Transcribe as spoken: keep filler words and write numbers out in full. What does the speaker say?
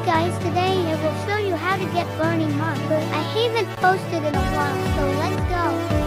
guys, today I will show you how to get burning mark. I haven't posted in a while, so let's go.